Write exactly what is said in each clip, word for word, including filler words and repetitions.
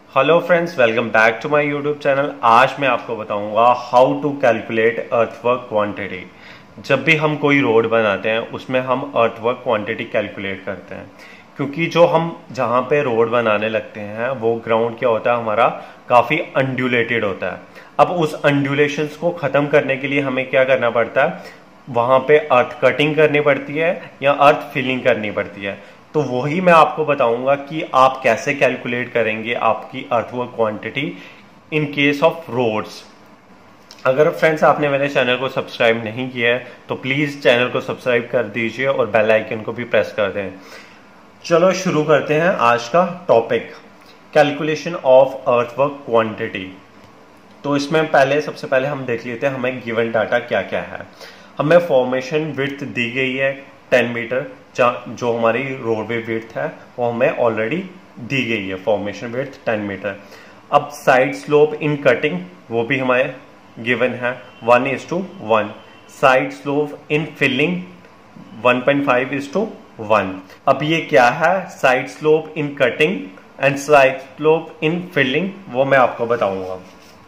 Hello friends, welcome back to my YouTube channel. आज मैं आपको बताऊंगा how to calculate earthwork quantity. जब भी हम कोई रोड बनाते हैं उसमें हम अर्थवर्क क्वांटिटी कैलकुलेट करते हैं, क्योंकि जो हम जहां पे रोड बनाने लगते हैं वो ग्राउंड क्या होता है, हमारा काफ़ी अंडुलेटेड होता है। अब उस अंडुलेशंस को ख़त्म करने के लिए हमें क्या करना पड़ता है, वहां पे अर्थ कटिंग करनी पड़ती है या अर्थ फिलिंग करनी पड़ती है। तो वही मैं आपको बताऊंगा कि आप कैसे कैलकुलेट करेंगे आपकी earthwork quantity in case of roads. अगर फ्रेंड्स आपने मेरे चैनल को सब्सक्राइब नहीं किया है तो प्लीज चैनल को सब्सक्राइब कर दीजिए और बेल आइकन को भी प्रेस कर दें। चलो शुरू करते हैं आज का topic, calculation of earthwork quantity. तो इसमें पहले सबसे पहले हम देख लेते हैं हमें गिवन डाटा क्या क्या है। हमें फॉर्मेशन विड्थ दी गई है टेन मीटर, जो हमारी रोडवे विड्थ है वो हमें ऑलरेडी दी गई है, फॉर्मेशन विड्थ टेन मीटर। अब साइड स्लोप इन कटिंग वो भी हमारे गिवन है one is to one. Side slope in filling one point five is to one. अब ये क्या है, side slope in cutting and side slope in filling, वो मैं आपको बताऊंगा।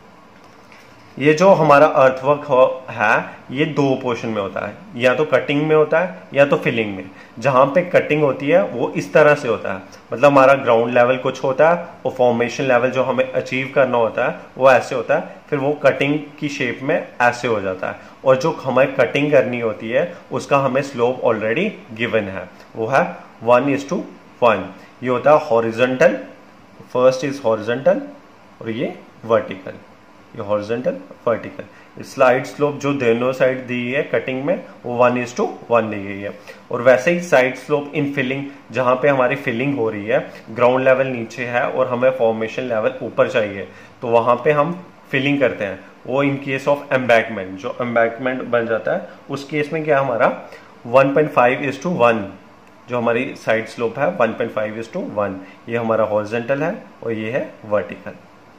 ये जो हमारा अर्थवर्क है ये दो पोर्शन में होता है, या तो कटिंग में होता है या तो फिलिंग में। जहां पे कटिंग होती है वो इस तरह से होता है, मतलब हमारा ग्राउंड लेवल कुछ होता है और फॉर्मेशन लेवल जो हमें अचीव करना होता है वो ऐसे होता है, फिर वो कटिंग की शेप में ऐसे हो जाता है। और जो हमें कटिंग करनी होती है उसका हमें स्लोप ऑलरेडी गिवन है, वो है वन इज टू वन। ये होता है हॉरिजॉन्टल, फर्स्ट इज हॉरिजॉन्टल और ये वर्टिकल, ये हॉरिजॉन्टल वर्टिकल। स्लाइड स्लोप जो दोनों साइड दी है कटिंग में वो वन इज टू वन दी गई है। और वैसे ही साइड स्लोप इन फिलिंग, जहां पे हमारी फिलिंग हो रही है, ग्राउंड लेवल नीचे है और हमें फॉर्मेशन लेवल ऊपर चाहिए, तो वहां पे हम फिलिंग करते हैं। वो इन केस ऑफ एम्बैकमेंट, जो एम्बैकमेंट बन जाता है उस केस में क्या हमारा one point five is to one, जो हमारी साइड स्लोप है one point five is to one. ये हमारा हॉरिजॉन्टल है और ये है वर्टिकल।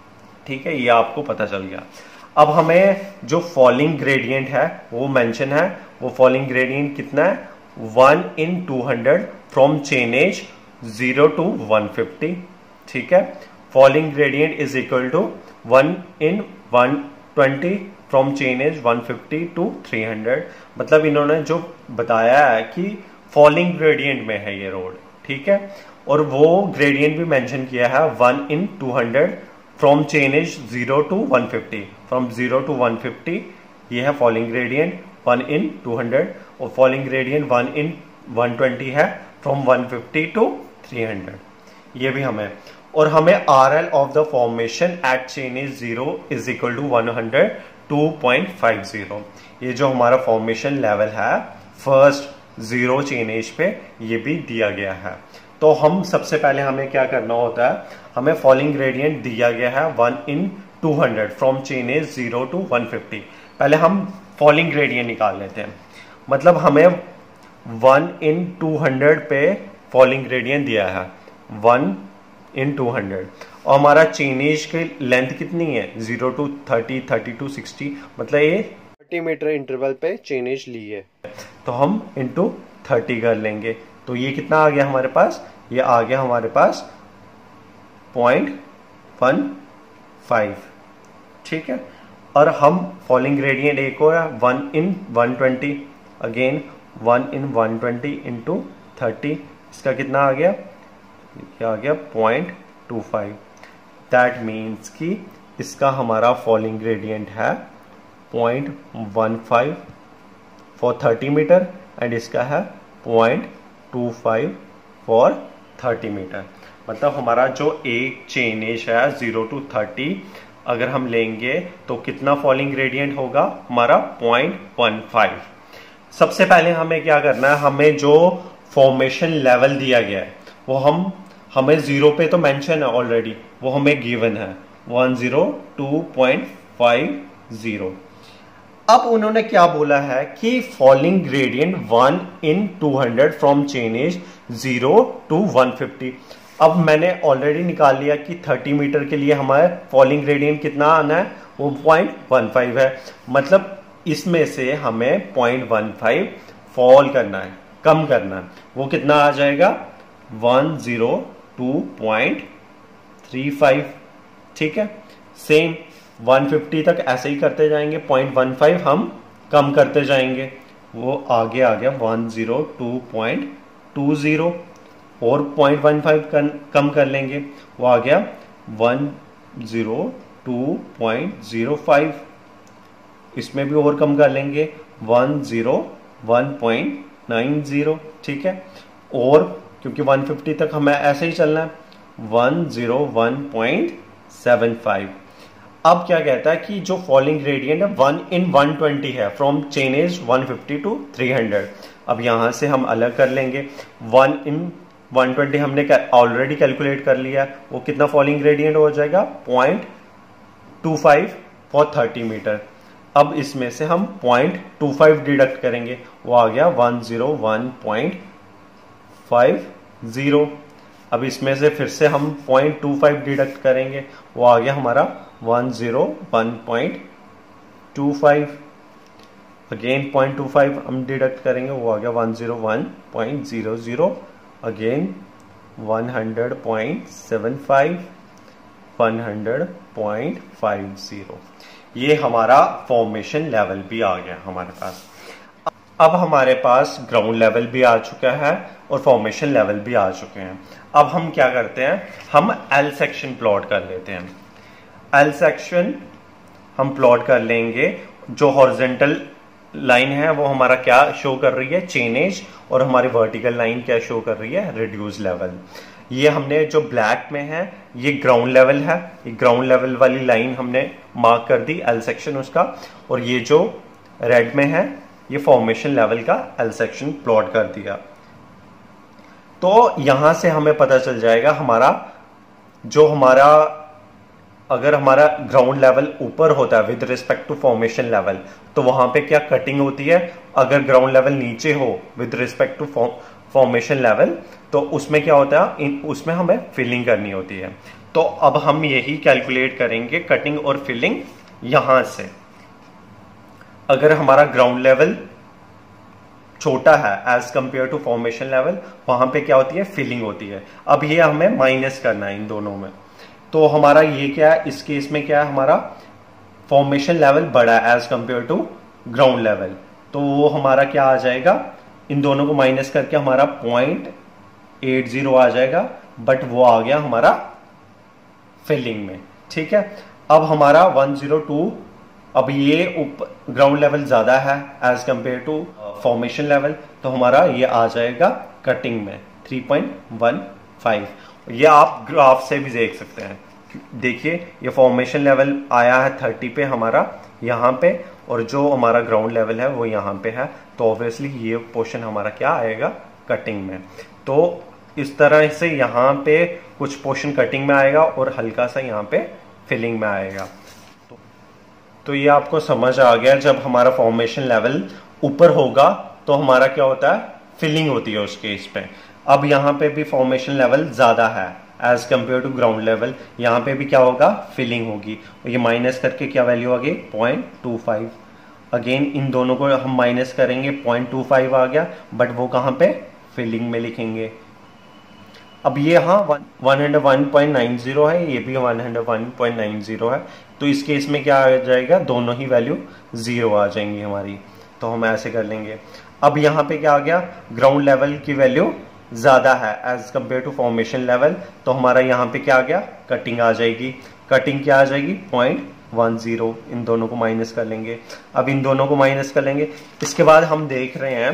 ठीक है, ये आपको पता चल गया। अब हमें जो फॉलिंग ग्रेडियंट है वो मेंशन है। वो फॉलिंग ग्रेडियंट कितना है, one in two hundred from chainage zero to one fifty. ठीक है, falling gradient is equal to one in one twenty from chainage one fifty to three hundred. मतलब इन्होंने जो बताया है कि फॉलिंग ग्रेडियंट में है ये रोड। ठीक है, और वो ग्रेडियंट भी मेंशन किया है one in two hundred from chainage zero to one fifty, from zero to one fifty. ये है falling gradient one in two hundred, और falling gradient one in one twenty है from one fifty to three hundred. ये भी हमें, और हमें R L of the formation at chainage zero is equal to one hundred two point five zero. ये जो हमारा फॉर्मेशन लेवल है फर्स्ट जीरो चेन एज पे, ये भी दिया गया है। तो हम सबसे पहले हमें क्या करना होता है, हमें फॉलिंग ग्रेडियंट दिया गया है one in two hundred from chainage zero to one fifty. पहले हम फॉलिंग ग्रेडियंट निकाल लेते हैं। मतलब हमें वन इन टू हंड्रेड पे फॉलिंग ग्रेडियंट दिया है वन इन टू हंड्रेड, और हमारा चेन एज की लेंथ कितनी है, zero to thirty, thirty to sixty, मतलब ये थर्टी मीटर इंटरवल पे चेन एज ली है। तो हम इंटू थर्टी कर लेंगे, तो ये कितना आ गया हमारे पास, ये आ गया हमारे पास पॉइंट वन फाइव। ठीक है, और हम फॉलिंग ग्रेडियंट एक हो रहा one in one twenty, again one in one twenty into thirty, इसका कितना आ गया, क्या आ गया point two five. That means कि इसका हमारा फॉलिंग ग्रेडियंट है point one five for thirty metre and इसका है point two five for thirty metre. मतलब हमारा जो एक चेन एज है जीरो टू थर्टी अगर हम लेंगे तो कितना फॉलिंग ग्रेडियंट होगा हमारा पॉइंट वन फाइव। सबसे पहले हमें क्या करना है, हमें जो फॉर्मेशन लेवल दिया गया है वो हम हमें जीरो पे तो मेंशन है ऑलरेडी, वो हमें गिवन है one zero two point five zero. अब उन्होंने क्या बोला है कि falling gradient one in two hundred from chainage zero to one fifty. अब मैंने ऑलरेडी निकाल लिया कि थर्टी मीटर के लिए हमारे फॉलिंग ग्रेडियंट कितना आना है, वो पॉइंट वन फाइव है। मतलब इसमें से हमें पॉइंट वन फाइव फॉल करना है, कम करना है। वो कितना आ जाएगा one zero two point three five ठीक है। सेम वन फिफ्टी तक ऐसे ही करते जाएंगे, पॉइंट वन फाइव हम कम करते जाएंगे, वो आगे आ गया one zero two point two zero, और पॉइंट वन फाइव कम कर लेंगे, वो आ गया one zero two point zero five. इसमें भी और कम कर लेंगे, one zero one point nine zero, ठीक है। और क्योंकि वन फिफ्टी तक हमें ऐसे ही चलना है, one zero one point seven five. अब क्या कहता है कि जो फॉलिंग ग्रेडियंट है वन इन वन ट्वेंटी है, from chainage one fifty to three hundred. अब यहां से हम अलग कर लेंगे, वन इन वन ट्वेंटी हमने ऑलरेडी कैलकुलेट कर लिया, वो कितना फॉलिंग ग्रेडियंट हो जाएगा, point two five for thirty metre. अब इसमें से हम पॉइंट टू फाइव डिडक्ट करेंगे, वो आ गया one zero one point five zero. अब इसमें से फिर से हम पॉइंट टू फाइव डिडक्ट करेंगे, वो आ गया हमारा one zero one point two five. Again point two five हम डिडक्ट करेंगे, वो आ गया one zero one point zero zero. Again one hundred point seven five, one hundred point five zero. ये हमारा फॉर्मेशन लेवल भी आ गया हमारे पास। अब हमारे पास ग्राउंड लेवल भी आ चुका है और फॉर्मेशन लेवल भी आ चुके हैं। अब हम क्या करते हैं, हम एल सेक्शन प्लॉट कर लेते हैं। एल सेक्शन हम प्लॉट कर लेंगे, जो हॉरिजॉन्टल लाइन है वो हमारा क्या शो कर रही है, चेन एज, और हमारी वर्टिकल लाइन क्या शो कर रही है, रिड्यूस लेवल। ये हमने जो ब्लैक में है ये ग्राउंड लेवल है, ये ग्राउंड लेवल वाली लाइन हमने मार्क कर दी एल सेक्शन उसका, और ये जो रेड में है ये फॉर्मेशन लेवल का एल सेक्शन प्लॉट कर दिया। तो यहां से हमें पता चल जाएगा हमारा जो हमारा अगर हमारा ग्राउंड लेवल ऊपर होता है with respect to formation level, तो वहां पे क्या कटिंग होती है। अगर ग्राउंड लेवल नीचे हो with respect to formation level, तो उसमें क्या होता है, इन उसमें हमें फिलिंग करनी होती है। तो अब हम यही कैलकुलेट करेंगे कटिंग और फिलिंग यहां से। अगर हमारा ग्राउंड लेवल छोटा है as compare to formation level, वहां पे क्या होती है, फिलिंग होती है। अब ये हमें माइनस करना है इन दोनों में, तो हमारा ये क्या है, इस केस में क्या है, हमारा फॉर्मेशन लेवल बड़ा है as compare to ground level, तो वो हमारा क्या आ जाएगा, इन दोनों को माइनस करके हमारा पॉइंट एट जीरो आ जाएगा, बट वो आ गया हमारा फिलिंग में, ठीक है। अब हमारा वन जीरो टू, अब ये ग्राउंड लेवल ज्यादा है as compare to formation level, तो हमारा ये आ जाएगा कटिंग में थ्री पॉइंट वन फाइव। ये आप ग्राफ से भी देख सकते हैं, देखिए ये फॉर्मेशन लेवल आया है थर्टी पे हमारा यहाँ पे, और जो हमारा ग्राउंड लेवल है वो यहाँ पे है, तो ऑब्वियसली ये पोर्शन हमारा क्या आएगा, कटिंग में। तो इस तरह से यहाँ पे कुछ पोर्शन कटिंग में आएगा और हल्का सा यहाँ पे फिलिंग में आएगा। तो, तो ये आपको समझ आ गया, जब हमारा फॉर्मेशन लेवल ऊपर होगा तो हमारा क्या होता है, फिलिंग होती है उस केस पे। अब यहाँ पे भी फॉर्मेशन लेवल ज्यादा है as compare to ground level, यहाँ पे भी क्या होगा, फिलिंग होगी। ये माइनस करके क्या वैल्यू आ गई, पॉइंट टू फाइव। अगेन इन दोनों को हम माइनस करेंगे, पॉइंट टू फाइव आ गया, बट वो कहाँ पे, फिलिंग में लिखेंगे। अब ये हाँ one hundred one point nine zero है, ये भी one hundred one point nine zero है, तो इस केस में क्या आ जाएगा, दोनों ही वैल्यू जीरो आ जाएंगी हमारी, तो हम ऐसे कर लेंगे। अब यहाँ पे क्या आ गया, ग्राउंड लेवल की वैल्यू ज्यादा है as compare to formation level, तो हमारा यहाँ पे क्या आ गया, कटिंग आ जाएगी। कटिंग क्या आ जाएगी, पॉइंट वन जीरो। इन दोनों को माइनस कर लेंगे, अब इन दोनों को माइनस कर लेंगे। इसके बाद हम देख रहे हैं,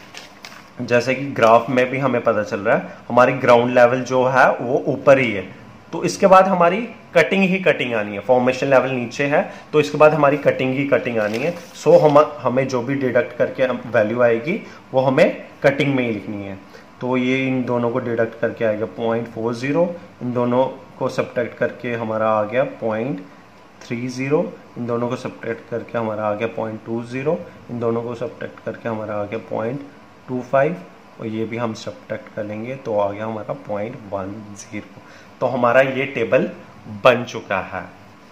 जैसे कि ग्राफ में भी हमें पता चल रहा है हमारी ग्राउंड लेवल जो है वो ऊपर ही है, तो इसके बाद हमारी कटिंग ही कटिंग आनी है। फॉर्मेशन लेवल नीचे है तो इसके बाद हमारी कटिंग ही कटिंग आनी है। सो हम हमें जो भी डिडक्ट करके वैल्यू आएगी वो हमें कटिंग में ही लिखनी है। तो ये इन दोनों को डिडक्ट करके आएगा पॉइंट फोर जीरो, इन दोनों को सब्ट्रैक्ट करके हमारा आ गया पॉइंट थ्री जीरो, इन दोनों को सब्ट्रैक्ट करके हमारा आ गया पॉइंट टू जीरो, इन दोनों को सब्ट्रैक्ट करके हमारा आ गया पॉइंट टू फाइव, और ये भी हम सब्ट्रैक्ट कर लेंगे तो आ गया हमारा पॉइंट वन जीरो। तो हमारा ये टेबल बन चुका है।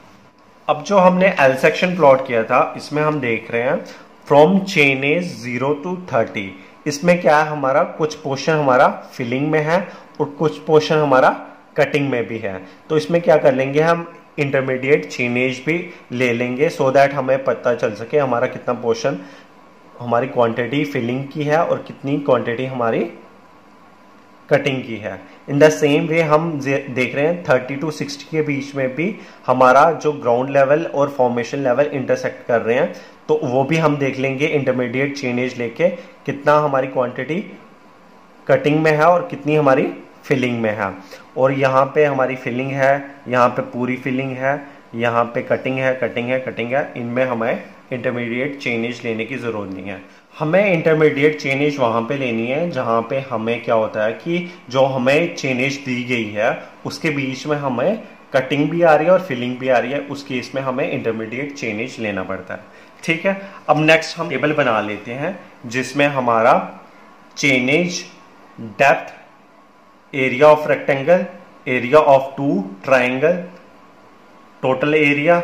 अब जो हमने एल सेक्शन प्लॉट किया था इसमें हम देख रहे हैं from chainage zero to thirty, इसमें क्या है, हमारा कुछ पोर्शन हमारा फिलिंग में है और कुछ पोर्शन हमारा कटिंग में भी है। तो इसमें क्या कर लेंगे हम, इंटरमीडिएट चेनेज भी ले लेंगे सो so दैट हमें पता चल सके हमारा कितना पोर्शन हमारी क्वांटिटी फिलिंग की है और कितनी क्वांटिटी हमारी कटिंग की है। इन द सेम वे हम देख रहे हैं थर्टी टू सिक्सटी के बीच में भी हमारा जो ग्राउंड लेवल और फॉर्मेशन लेवल इंटरसेक्ट कर रहे हैं, तो वो भी हम देख लेंगे इंटरमीडिएट चेनेज लेके कितना हमारी क्वांटिटी कटिंग में है और कितनी हमारी फिलिंग में है। और यहाँ पे हमारी फिलिंग है, यहाँ पे पूरी फिलिंग है, यहाँ पे कटिंग है, कटिंग है, कटिंग है। इनमें हमें इंटरमीडिएट चेनेज लेने की जरूरत नहीं है। हमें इंटरमीडिएट चेनेज वहां पे लेनी है जहां पे हमें क्या होता है कि जो हमें चेनेज दी गई है उसके बीच में हमें कटिंग भी आ रही है और फिलिंग भी आ रही है, उस केस में हमें इंटरमीडिएट चेनेज लेना पड़ता है। ठीक है, अब नेक्स्ट हम टेबल बना लेते हैं जिसमें हमारा chainage, depth, area of rectangle, area of two triangle, total area,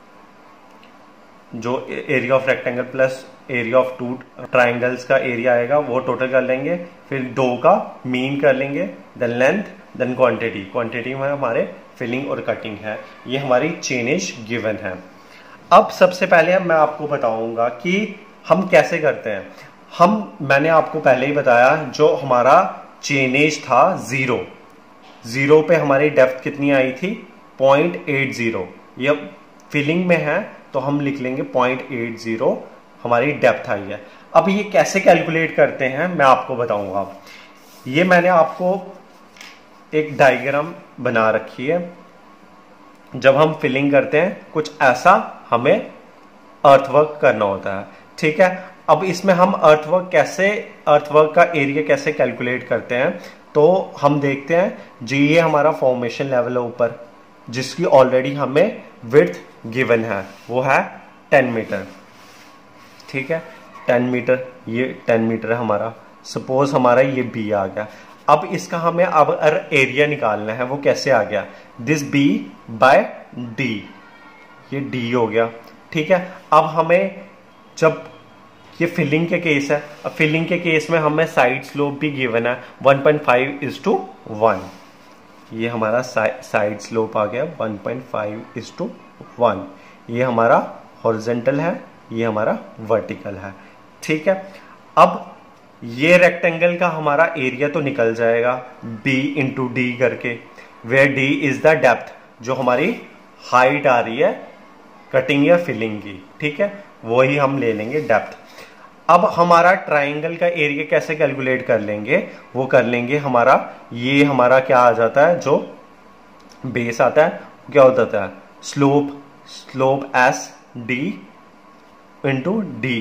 जो area of rectangle plus area of two triangles का एरिया आएगा वो टोटल कर लेंगे, फिर दो का मीन कर लेंगे, then length, then quantity. Quantity में हमारे फिलिंग और कटिंग है। ये हमारी चेनेज गिवन है। अब सबसे पहले मैं आपको बताऊंगा कि हम कैसे करते हैं। हम मैंने आपको पहले ही बताया जो हमारा चेनेज था जीरो, जीरो पे हमारी डेप्थ कितनी आई थी पॉइंट एट जीरो। ये फिलिंग में है तो हम लिख लेंगे पॉइंट एट जीरो हमारी डेप्थ आई है। अब ये कैसे कैलकुलेट करते हैं मैं आपको बताऊंगा। ये मैंने आपको एक डायग्राम बना रखी है। जब हम फिलिंग करते हैं कुछ ऐसा हमें अर्थवर्क करना होता है। ठीक है, अब इसमें हम अर्थवर्क कैसे अर्थवर्क का एरिया कैसे कैलकुलेट करते हैं तो हम देखते हैं जी ये हमारा फॉर्मेशन लेवल है ऊपर जिसकी ऑलरेडी हमें विड्थ गिवन है, वो है टेन मीटर। ठीक है, टेन मीटर, ये टेन मीटर है हमारा। सपोज हमारा ये बी आ गया। अब इसका हमें अब एरिया निकालना है, वो कैसे आ गया, दिस बी बाय डी, ये डी हो गया। ठीक है, अब हमें जब ये फिलिंग के केस है, अब फिलिंग के केस में हमें साइड स्लोप भी गिवन है one point five is to one. ये हमारा साइड स्लोप आ गया one point five is to one. ये हमारा हॉरिजॉन्टल है, ये हमारा वर्टिकल है। ठीक है, अब ये रेक्टेंगल का हमारा एरिया तो निकल जाएगा b इंटू डी करके, where d is the depth, जो हमारी हाइट आ रही है कटिंग या फिलिंग की। ठीक है, वही हम ले लेंगे डेप्थ। अब हमारा ट्राइंगल का एरिया कैसे कैलकुलेट कर लेंगे, वो कर लेंगे हमारा ये हमारा क्या आ जाता है, जो बेस आता है क्या होता है slope, slope S D into D.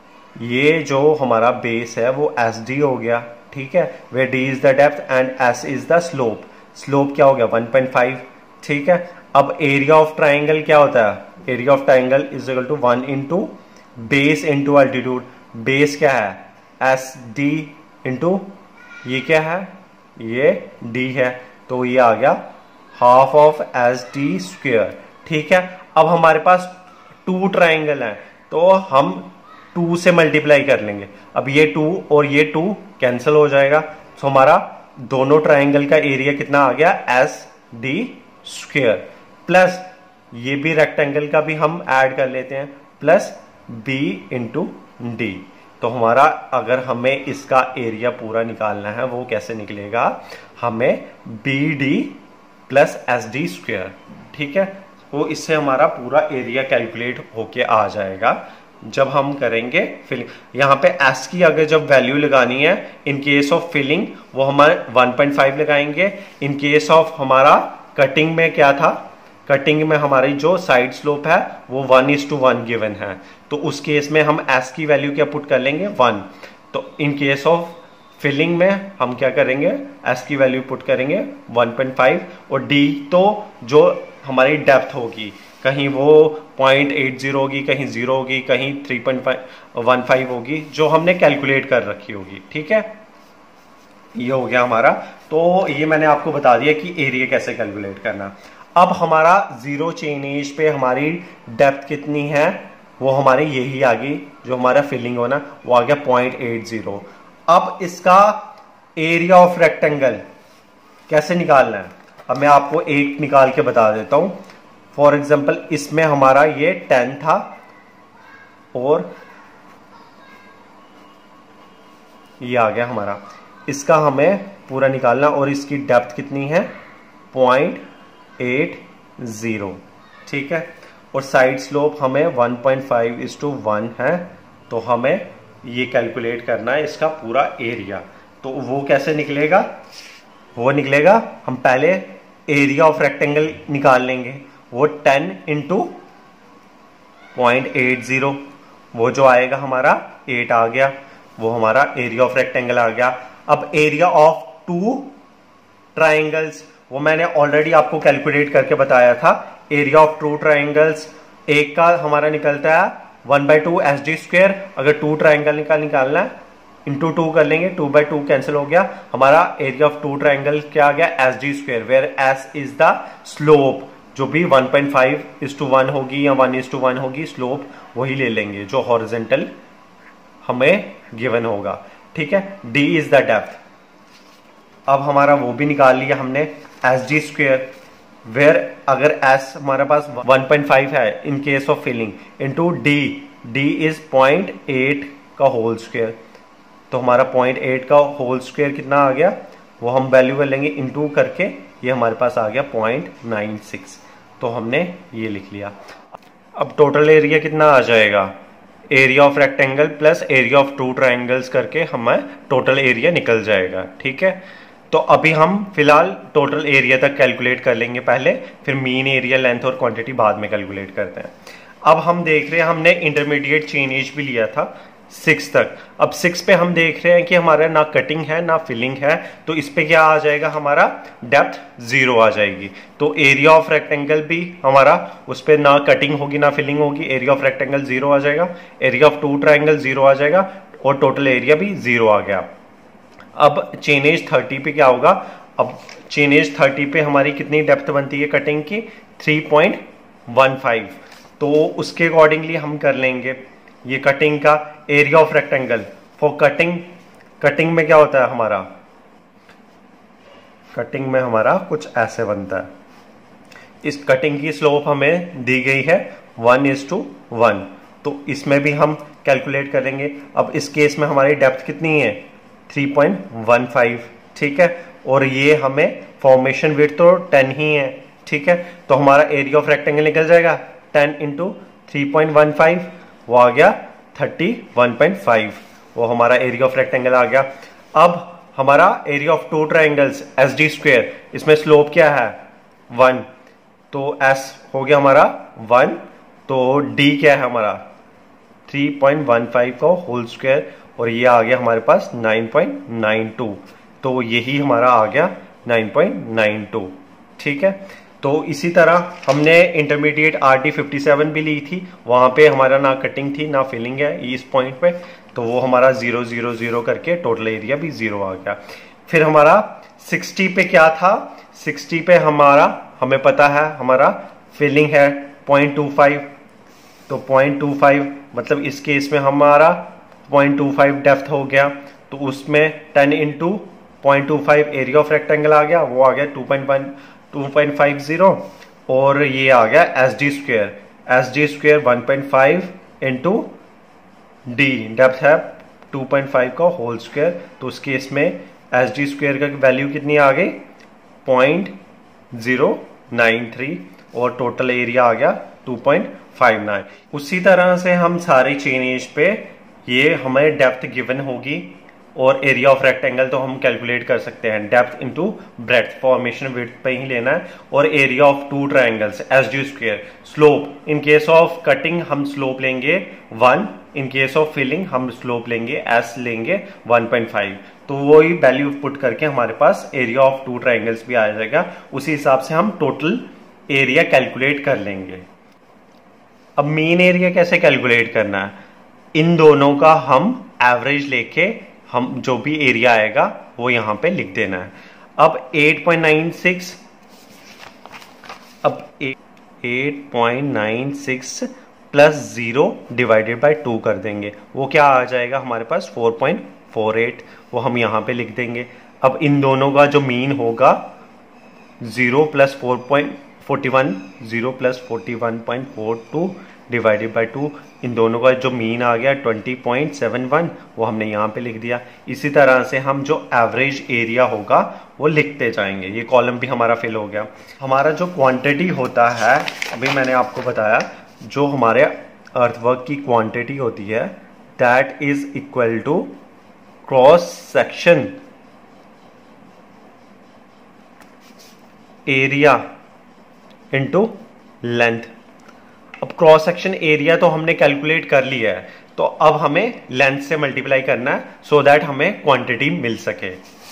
ये जो हमारा बेस है वो एस डी हो गया। ठीक है, where D is the depth and S is the slope. Slope क्या हो गया वन पॉइंट फाइव। ठीक है, अब एरिया ऑफ ट्राइंगल क्या होता है, area of triangle is equal to one into base into altitude. Base क्या है एस डी इंटू ये क्या है, ये डी है, तो ये आ गया half of S D square. ठीक है, अब हमारे पास टू ट्राइंगल है तो हम टू से मल्टीप्लाई कर लेंगे। अब ये टू और ये टू कैंसिल हो जाएगा, तो हमारा दोनों ट्राइंगल का एरिया कितना आ गया एस डी स्क्वेयर, प्लस ये भी रेक्टेंगल का भी हम ऐड कर लेते हैं प्लस बी इंटू डी। तो हमारा अगर हमें इसका एरिया पूरा निकालना है वो कैसे निकलेगा, हमें B D plus S D square. ठीक है, तो इससे हमारा पूरा एरिया कैलकुलेट होके आ जाएगा जब हम करेंगे फिलिंग। यहाँ पे एस की अगर जब वैल्यू लगानी है इन केस ऑफ फिलिंग वो हमारे वन पॉइंट फाइव लगाएंगे। इन केस ऑफ हमारा कटिंग में क्या था, कटिंग में हमारी जो साइड स्लोप है वो one is to one given है, तो उस केस में हम एस की वैल्यू क्या पुट कर लेंगे वन। तो इन केस ऑफ फिलिंग में हम क्या करेंगे, एस की वैल्यू पुट करेंगे वन पॉइंट फाइव और डी तो जो हमारी डेप्थ होगी कहीं वो पॉइंट एट जीरो होगी, कहीं जीरो होगी, कहीं थ्री पॉइंट वन फाइव होगी, जो हमने कैलकुलेट कर रखी होगी। ठीक है, ये हो गया हमारा। तो ये मैंने आपको बता दिया कि एरिया कैसे कैलकुलेट करना। अब हमारा जीरो चेनेज पे हमारी डेप्थ कितनी है, वो हमारी यही आ गई, जो हमारा फिलिंग होना वो आ गया पॉइंट एट जीरो। अब इसका एरिया ऑफ रेक्टेंगल कैसे निकालना है, अब मैं आपको एक निकाल के बता देता हूं। फॉर एग्जाम्पल इसमें हमारा ये टेन था और ये आ गया हमारा, इसका हमें पूरा निकालना और इसकी डेप्थ कितनी है पॉइंट एट जीरो, ठीक है। और साइड स्लोप हमें one point five is to one है, तो हमें ये कैलकुलेट करना है इसका पूरा एरिया। तो वो कैसे निकलेगा, वो निकलेगा हम पहले एरिया ऑफ रेक्टेंगल निकाल लेंगे, वो ten into point eight zero, वो जो आएगा हमारा एट आ गया, वो हमारा एरिया ऑफ रेक्टेंगल आ गया। अब एरिया ऑफ टू ट्राइंगल्स, वो मैंने ऑलरेडी आपको कैलकुलेट करके बताया था। एरिया ऑफ टू ट्राइंगल्स, एक का हमारा निकलता है one by two S D square, अगर टू ट्राइंगल निकाल निकालना है इंटू टू कर लेंगे, टू बाई टू कैंसिल हो गया, हमारा एरिया ऑफ टू ट्राइंगल क्या आ गया S D square, where S is the slope, जो भी one point five is to one होगी या वन इज टू वन होगी, स्लोप वही ले लेंगे जो हॉरिजेंटल हमें गिवन होगा, ठीक है। डी इज द डेप्थ, अब हमारा वो भी निकाल लिया हमने एस डी स्क्वेयर, वेयर अगर एस हमारे पास वन पॉइंट फाइव है in case of filling, into D, D is point eight का होल स्क्वेयर, तो हमारा पॉइंट एट का होल स्क्वेयर कितना आ गया, वो हम वैल्यू कर लेंगे इनटू करके, ये हमारे पास आ गया पॉइंट नाइन सिक्स, तो हमने ये लिख लिया। अब टोटल एरिया कितना आ जाएगा, area of rectangle plus area of two triangles करके हमें टोटल एरिया निकल जाएगा, ठीक है। तो अभी हम फिलहाल टोटल एरिया तक कैलकुलेट कर लेंगे पहले, फिर मीन एरिया, लेंथ और क्वांटिटी बाद में कैलकुलेट करते हैं। अब हम देख रहे हैं हमने इंटरमीडिएट चेन एज भी लिया था सिक्स तक, अब सिक्स पे हम देख रहे हैं कि हमारा ना कटिंग है ना फिलिंग है, तो इस पे क्या आ जाएगा, हमारा डेप्थ जीरो आ जाएगी। तो एरिया ऑफ रेक्टेंगल भी हमारा, उस पे ना कटिंग होगी ना फिलिंग होगी, एरिया ऑफ रेक्टेंगल जीरो आ जाएगा, area of two triangle zero आ जाएगा और टोटल एरिया भी जीरो आ गया। अब चेन एज थर्टी पे क्या होगा, अब चेन एज थर्टी पे हमारी कितनी डेप्थ बनती है कटिंग की, थ्री पॉइंट वन फाइव, तो उसके अकॉर्डिंगली हम कर लेंगे ये कटिंग का area of rectangle for cutting. Cutting में क्या होता है हमारा, कटिंग में हमारा कुछ ऐसे बनता है, इस कटिंग की स्लोप हमें दी गई है वन इज टू वन, तो इसमें भी हम कैलकुलेट करेंगे। अब इस केस में हमारी डेप्थ कितनी है, थ्री पॉइंट वन फाइव, ठीक है, और ये हमें फॉर्मेशन विड्थ तो टेन ही है, ठीक है, तो हमारा एरिया ऑफ रेक्टेंगल निकल जाएगा ten into three point one five, वो आ गया थर्टी वन पॉइंट फाइव, वो हमारा एरिया ऑफ रेक्टेंगल आ गया। अब हमारा area of two triangles S D square, इसमें स्लोप क्या है वन, तो एस हो गया हमारा वन, तो डी क्या है हमारा थ्री पॉइंट वन फाइव का होल स्क्वायर, और ये आ गया हमारे पास नाइन पॉइंट नाइन टू, तो यही हमारा आ गया नाइन पॉइंट नाइन टू, ठीक है। तो इसी तरह हमने intermediate R T fifty seven भी ली थी, वहां पे हमारा ना कटिंग थी ना फिलिंग है इस पॉइंट पे, तो वो हमारा जीरो जीरो जीरो करके टोटल एरिया भी जीरो आ गया। फिर हमारा सिक्सटी पे क्या था, सिक्सटी पे हमारा हमें पता है हमारा फिलिंग है पॉइंट टू फाइव, तो पॉइंट टू फाइव मतलब इस केस में हमारा पॉइंट टू फाइव डेप्थ हो गया, तो उसमें ten into point two five area of rectangle आ गया, वो आ गया two point one two point five zero, और ये आ गया S D square, S D square one point five into D, depth है टू पॉइंट फाइव का होल स्क्वेयर, तो उस केस में एस डी स्क्वेयर का वैल्यू कितनी आ गई पॉइंट जीरो नाइन थ्री, और टोटल एरिया आ गया टू पॉइंट फाइव नाइन। उसी तरह से हम सारे चेन एज पे ये हमें डेप्थ गिवन होगी और एरिया ऑफ रेक्टेंगल तो हम कैलकुलेट कर सकते हैं, depth into breadth, formation width पे ही लेना है, और area of two triangles S D square, slope in case of cutting हम स्लोप लेंगे one, in case of filling हम स्लोप लेंगे एस लेंगे वन पॉइंट फाइव, तो वही वैल्यू पुट करके हमारे पास एरिया ऑफ टू ट्राइंगल्स भी आ जाएगा, उसी हिसाब से हम टोटल एरिया कैलकुलेट कर लेंगे। अब मीन एरिया कैसे कैलकुलेट करना है, इन दोनों का हम एवरेज लेके हम जो भी एरिया आएगा वो यहां पे लिख देना है। अब एट पॉइंट नाइन सिक्स, अब eight point nine six plus zero divided by two कर देंगे, वो क्या आ जाएगा हमारे पास फोर पॉइंट फोर एट, वो हम यहां पे लिख देंगे। अब इन दोनों का जो मीन होगा zero plus four point forty one zero plus forty one point four two divided by two, इन दोनों का जो मीन आ गया ट्वेंटी पॉइंट सेवन वन, वो हमने यहाँ पे लिख दिया। इसी तरह से हम जो एवरेज एरिया होगा वो लिखते जाएंगे। ये कॉलम भी हमारा फिल हो गया। हमारा जो क्वांटिटी होता है, अभी मैंने आपको बताया, जो हमारे अर्थवर्क की क्वांटिटी होती है that is equal to cross section area into length. अब क्रॉस सेक्शन एरिया तो हमने कैलकुलेट कर लिया है, तो अब हमें लेंथ से मल्टीप्लाई करना है सो दैट हमें क्वांटिटी मिल सके।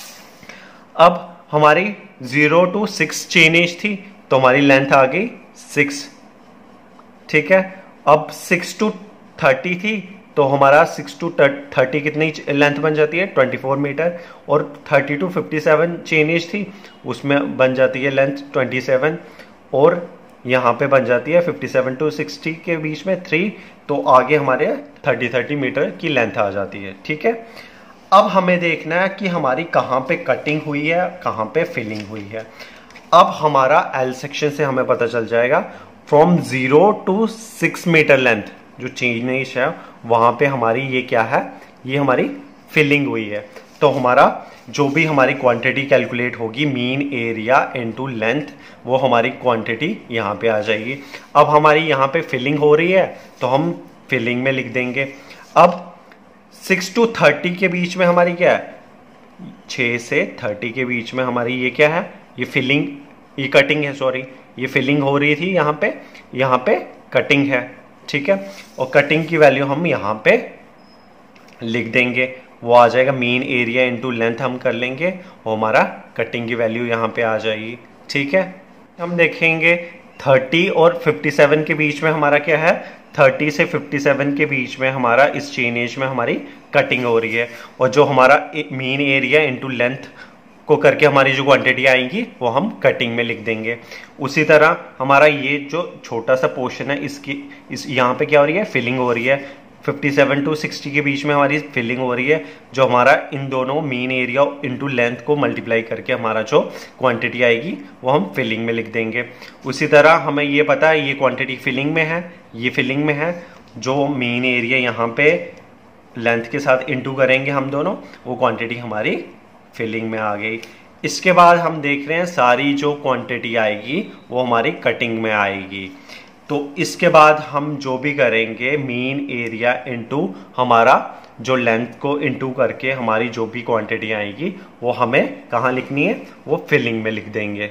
अब हमारी zero to six chainage थी, तो हमारी लेंथ आ गई सिक्स, ठीक है। अब सिक्स टू थर्टी थी, तो हमारा सिक्स टू थर्टी कितनी लेंथ बन जाती है, ट्वेंटी फोर मीटर। और thirty to fifty seven chainage थी, उसमें बन जाती है लेंथ ट्वेंटी सेवन, और यहाँ पे बन जाती है फिफ्टी सेवन टू सिक्सटी के बीच में थ्री, तो आगे हमारे थर्टी थर्टी मीटर की लेंथ आ जाती है, ठीक है। अब हमें देखना है कि हमारी कहाँ पे कटिंग हुई है, कहाँ पे फिलिंग हुई है। अब हमारा एल सेक्शन से हमें पता चल जाएगा from zero to six metre length जो चेनेज है, वहां पे हमारी ये क्या है, ये हमारी फिलिंग हुई है। तो हमारा जो भी हमारी क्वांटिटी कैलकुलेट होगी मीन एरिया इनटू लेंथ, वो हमारी क्वांटिटी यहाँ पे आ जाएगी। अब हमारी यहाँ पे फिलिंग हो रही है, तो हम फिलिंग में लिख देंगे। अब सिक्स टू थर्टी के बीच में हमारी क्या है, छः से थर्टी के बीच में हमारी ये क्या है, ये फिलिंग, ये कटिंग है, सॉरी, ये फिलिंग हो रही थी यहाँ पे, यहाँ पे कटिंग है, ठीक है। और कटिंग की वैल्यू हम यहाँ पे लिख देंगे, वो आ जाएगा मीन एरिया इनटू लेंथ हम कर लेंगे, और हमारा कटिंग की वैल्यू यहाँ पे आ जाएगी, ठीक है। हम देखेंगे थर्टी और फिफ्टी सेवन के बीच में हमारा क्या है, थर्टी से फिफ्टी सेवन के बीच में हमारा इस चेन एज में हमारी कटिंग हो रही है, और जो हमारा मीन एरिया इनटू लेंथ को करके हमारी जो क्वांटिटी आएगी वो हम कटिंग में लिख देंगे। उसी तरह हमारा ये जो छोटा सा पोर्शन है, इसकी इस यहाँ पे क्या हो रही है, फिलिंग हो रही है। फिफ्टी सेवन टू सिक्सटी के बीच में हमारी फिलिंग हो रही है, जो हमारा इन दोनों मीन एरिया इनटू लेंथ को मल्टीप्लाई करके हमारा जो क्वांटिटी आएगी वो हम फिलिंग में लिख देंगे। उसी तरह हमें ये पता है ये क्वांटिटी फिलिंग में है, ये फिलिंग में है, जो मीन एरिया यहाँ पे लेंथ के साथ इंटू करेंगे हम दोनों, वो क्वांटिटी हमारी फिलिंग में आ गई। इसके बाद हम देख रहे हैं सारी जो क्वांटिटी आएगी वो हमारी कटिंग में आएगी। तो इसके बाद हम जो भी करेंगे मीन एरिया इनटू हमारा जो लेंथ को इनटू करके हमारी जो भी क्वांटिटी आएगी वो हमें कहाँ लिखनी है, वो फिलिंग में लिख देंगे।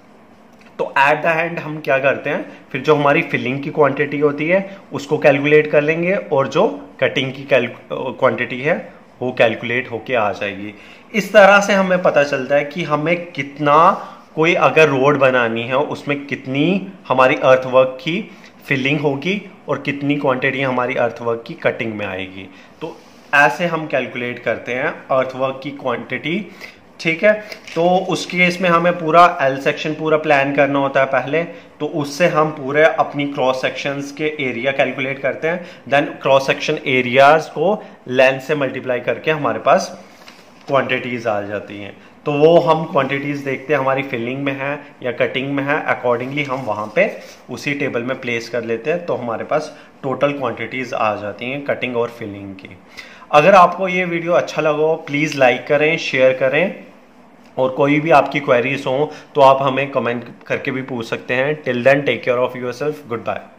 तो एट द एंड हम क्या करते हैं, फिर जो हमारी फिलिंग की क्वांटिटी होती है उसको कैलकुलेट कर लेंगे, और जो कटिंग की क्वांटिटी है वो कैलकुलेट होके आ जाएगी। इस तरह से हमें पता चलता है कि हमें कितना, कोई अगर रोड बनानी है उसमें कितनी हमारी अर्थवर्क की फिलिंग होगी और कितनी क्वांटिटी हमारी अर्थवर्क की कटिंग में आएगी। तो ऐसे हम कैलकुलेट करते हैं अर्थवर्क की क्वांटिटी, ठीक है। तो उस केस में हमें पूरा एल सेक्शन पूरा प्लान करना होता है पहले, तो उससे हम पूरे अपनी क्रॉस सेक्शंस के एरिया कैलकुलेट करते हैं, देन क्रॉस सेक्शन एरियाज को लेंथ से मल्टीप्लाई करके हमारे पास क्वांटिटीज आ जाती हैं। तो वो हम क्वांटिटीज देखते हैं हमारी फिलिंग में है या कटिंग में है, अकॉर्डिंगली हम वहाँ पे उसी टेबल में प्लेस कर लेते हैं, तो हमारे पास टोटल क्वांटिटीज आ जाती हैं कटिंग और फिलिंग की। अगर आपको ये वीडियो अच्छा लगा हो प्लीज़ लाइक करें, शेयर करें, और कोई भी आपकी क्वेरीज हो तो आप हमें कमेंट करके भी पूछ सकते हैं। Till then take care of yourself, good bye.